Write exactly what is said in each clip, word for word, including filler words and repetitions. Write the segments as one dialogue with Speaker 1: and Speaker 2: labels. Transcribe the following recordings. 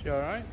Speaker 1: She all right?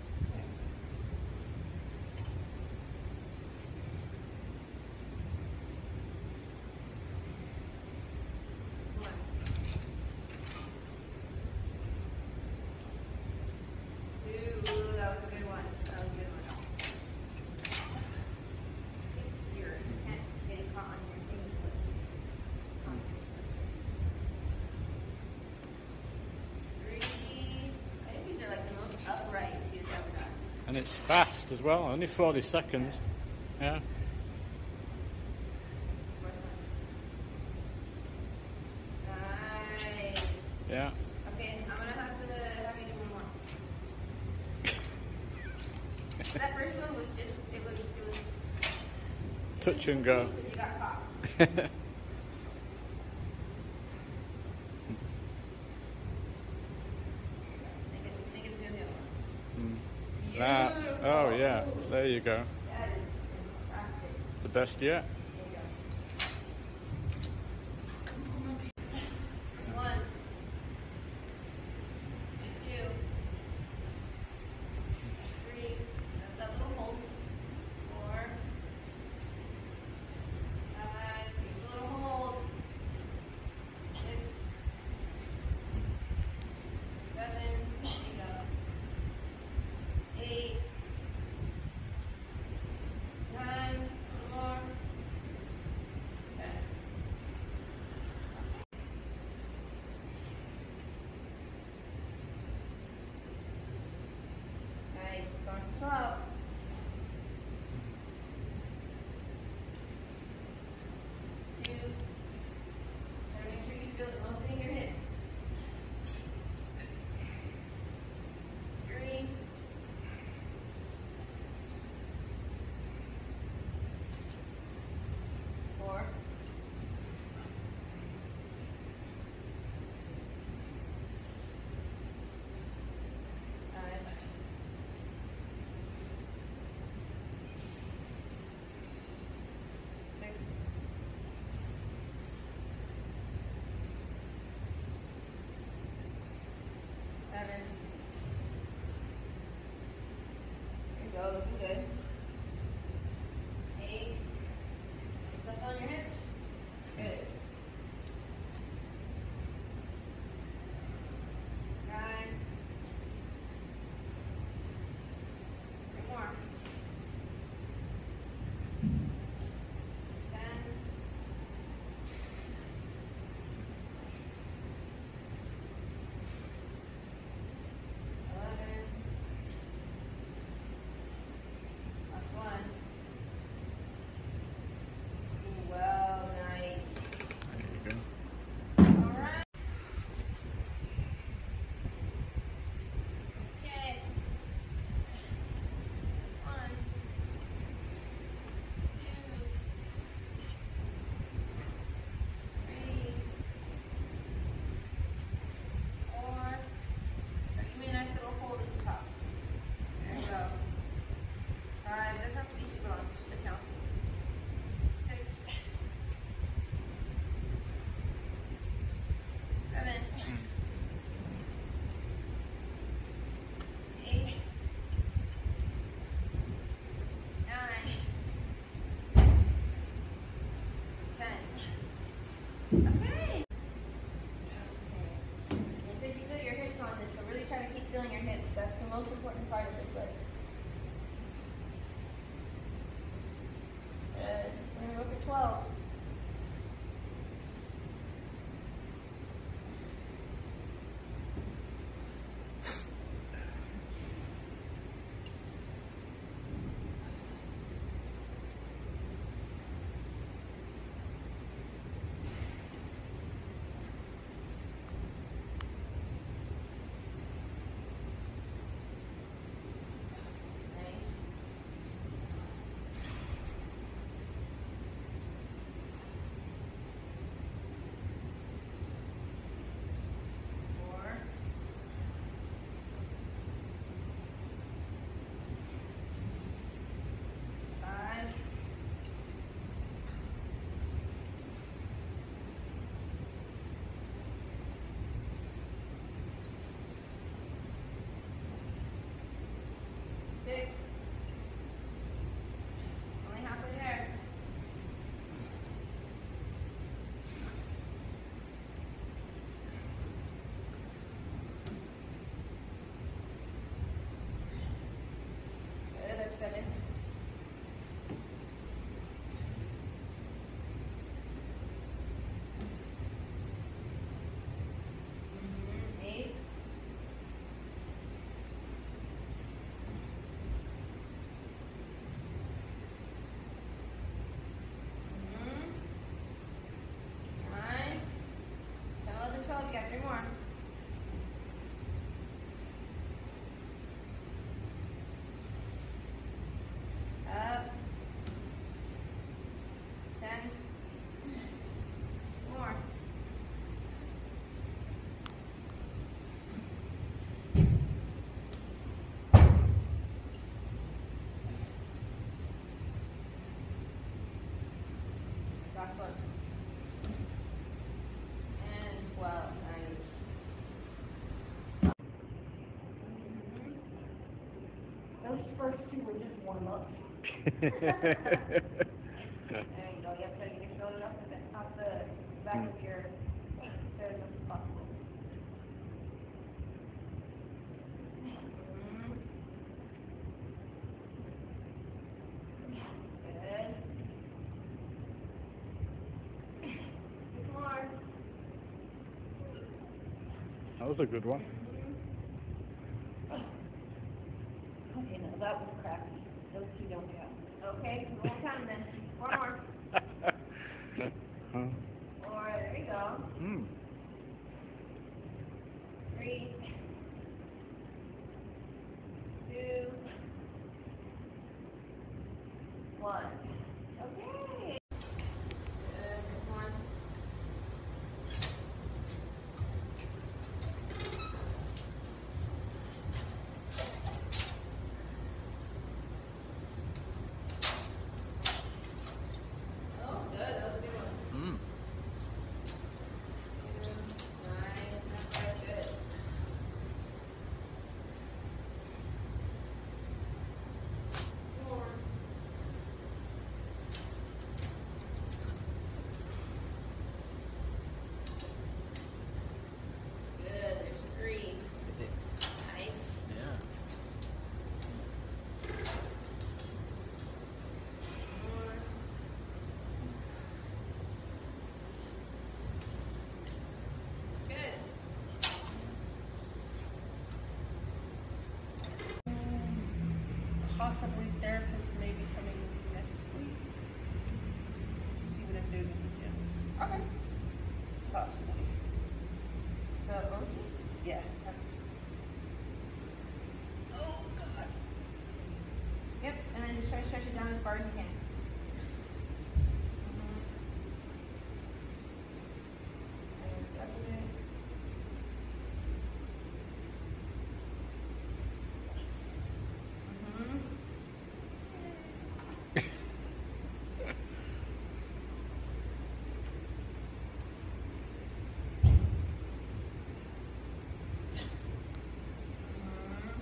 Speaker 1: And it's fast as well, only forty seconds. Yeah.
Speaker 2: Nice.
Speaker 1: Yeah.
Speaker 2: Okay, I'm gonna have to have you do one more. That first one was just, it was, it was. It
Speaker 1: Touch
Speaker 2: was
Speaker 1: and go.
Speaker 2: Because you got caught.
Speaker 1: That, oh yeah, there you go.
Speaker 2: That is fantastic.
Speaker 1: The best yet.
Speaker 2: There you go. One. Two. Three. That's that little hold. Four. Five. Keep a little hold. Six. Seven. There you go. Eight, nine, one more, ten. Nice, going for twelve. Two, gotta make sure you feel it mostly in your hips. Three. Four. Five. Six. Seven. There you go, looking good. Eight. Step on your hips. Good. Nine. Three more. Ten. Eleven. Last one. Well, nice.
Speaker 1: There you go.
Speaker 2: All right. Okay. One, two, three, four. Give me a nice little hold at the top. There you go. Five. Doesn't have to be super long. Just a count. Six. Seven. Eight. Nine. Ten. Okay. Okay. You said you feel your hips on this, so really try to keep feeling your hips. That's the most important part of this lift. Good. We're gonna go for twelve. Last one. And twelve. Nice.
Speaker 3: Those first two were just warm up. There you go. You have to get your shoulders off the, off the back of your head as much as possible. Mhm. Good. Two more.
Speaker 1: That was a good one.
Speaker 3: Okay, no, that was crappy. Those two don't count. Okay, one more time then. One more.
Speaker 1: Huh?
Speaker 3: Four, there you go.
Speaker 1: Mm.
Speaker 3: Three. Two. One. Okay.
Speaker 2: Good. This one. Oh, good. That was a good one.
Speaker 1: Mm.
Speaker 2: Nice. Not bad. Good. More. Good. There's three. Nice.
Speaker 1: Yeah.
Speaker 2: More. Good.
Speaker 3: Possibly therapist may be coming next week. See what I'm doing with the gym.
Speaker 2: Okay.
Speaker 3: Possibly.
Speaker 2: The O T?
Speaker 3: Yeah. Oh, God.
Speaker 2: Yep. And then just try to stretch it down as far as you can. Mhm. And then separate it. Mhm. Mhm.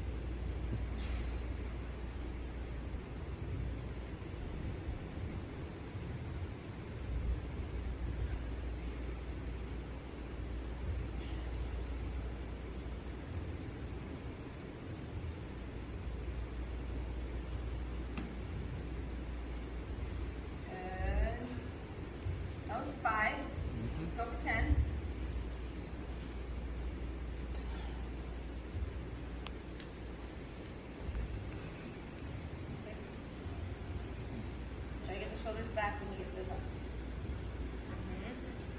Speaker 2: Good. That was five. Let's go for ten. Six. Try to get the shoulders back when we get to the top. Mhm.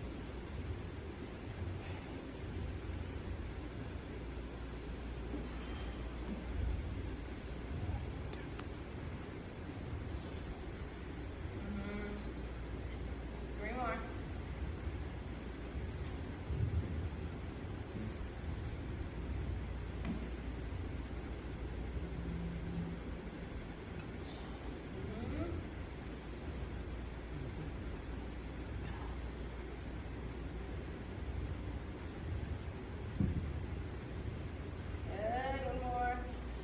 Speaker 2: Mhm. Three more. Mhm. Good. One more.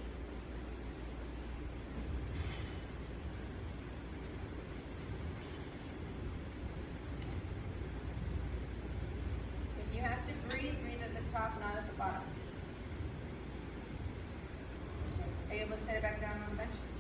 Speaker 2: If you have to breathe, breathe at the top, not at the bottom. Are you able to set it back down on the bench?